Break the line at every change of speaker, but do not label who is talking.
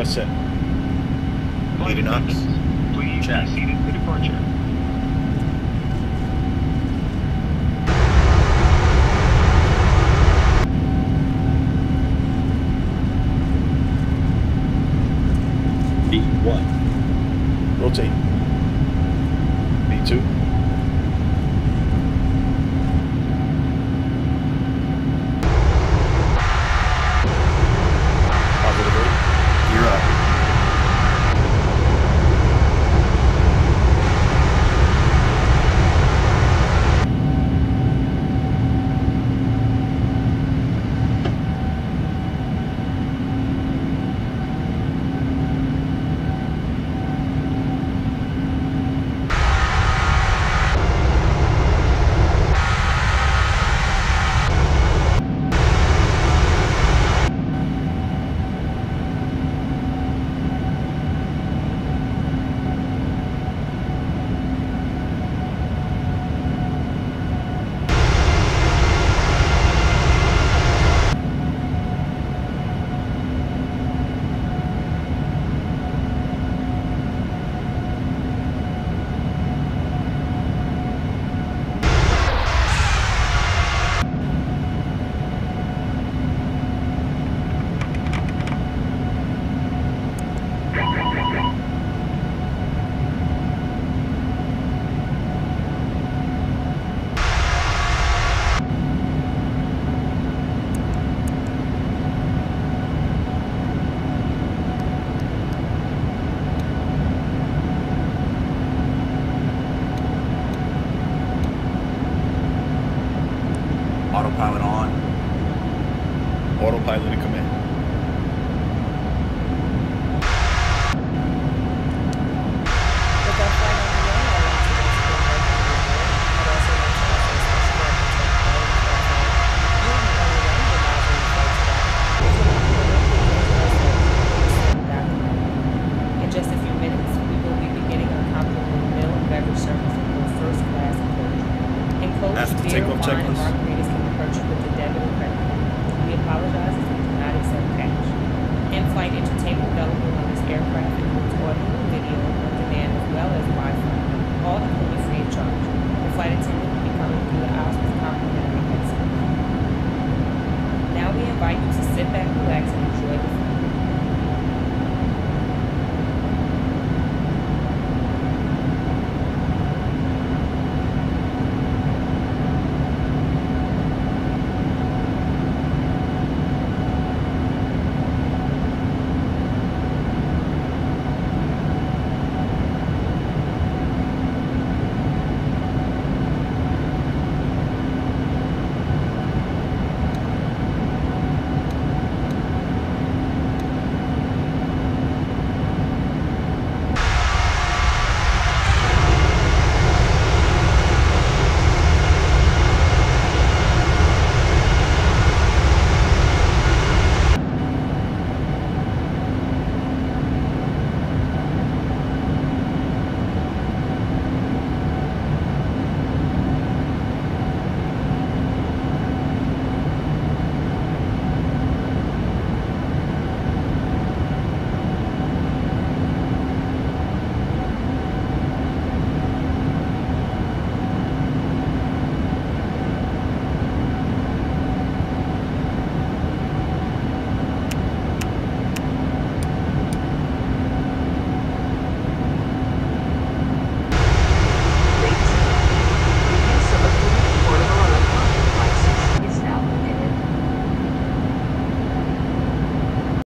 set. 80 knots.
Please
Check.
be seated for departure.
B1. Rotate. B2. Positive 8. Gear up.
Autopilot on.
Autopilot in command.
In just a few minutes, we will be beginning our complimentary meal and beverage service for first class coach. In coach,
After
beer,
takeoff
wine, and
checklist.
margaritas can be purchased with the debit or credit card. We apologize if we do not accept cash. In-flight entertainment available on this aircraft includes audio and video on demand as well as Wi-Fi, all included free of charge. The flight attendant